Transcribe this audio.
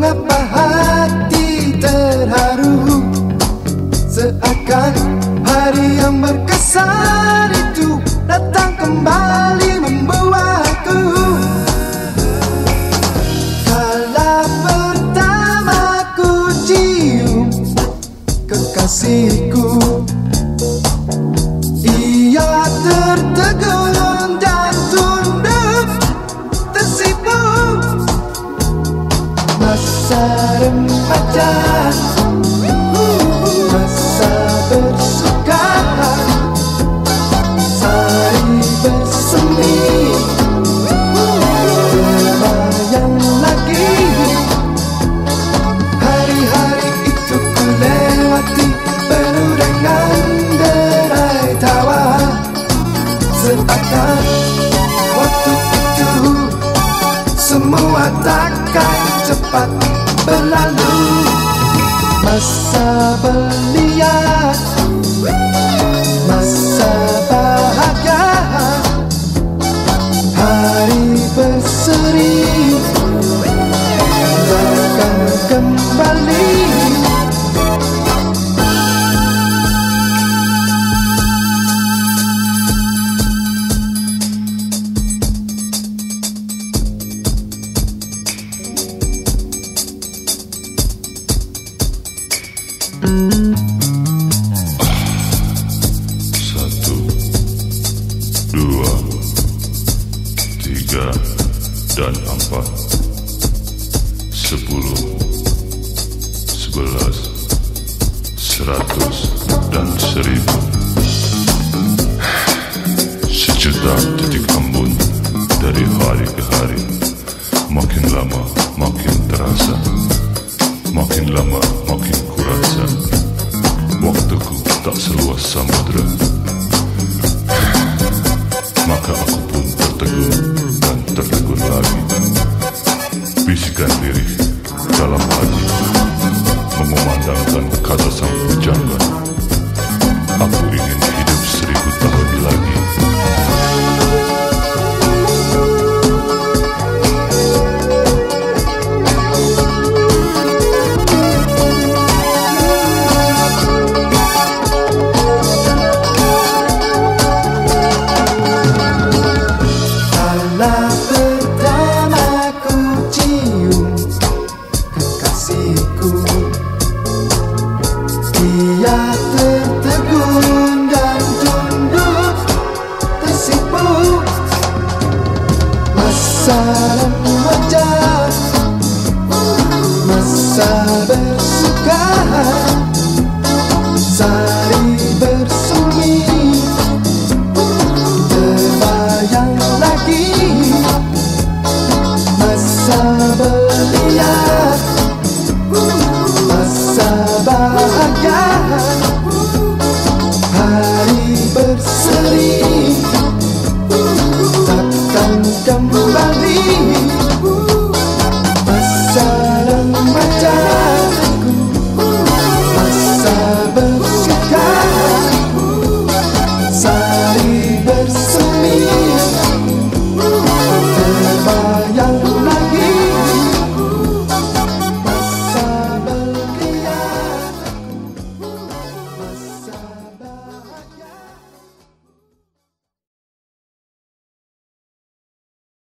Mengapa hati terharu, seakan hari yang berkesan itu datang kembali membuatku. Kala pertama ku cium kekasihku, ia tertegun dan tunduk tersipu. Masa remaja, masa bersuka, sari bersemi, terbayang lagi. Hari-hari itu ku lewati penuh dengan derai tawa, seakan waktu itu semua takkan cepat berlalu. Masa belia, masa bahagia, hari berseri takkan kembali. Satu, dua, tiga, dan empat, 10, 11, 100, dan 1000. Sejuta titik embun dari hari ke hari, makin lama makin terasa, makin lama makin kurasa. Waktuku tak seluas samudra, maka aku pun tertegun dan tertegun lagi. Bisikan lirik dalam hati mengumandangkan kata sang pujangga, aku ingin hidup 1000 tahun lagi. Kala pertama ku cium kekasihku, ia tertegun dan tunduk tersipu. Masa remaja, masa bersuka, sari bersemi, terbayang lagi. Masa belia, masa bahagia, hari berseri takkan kembali.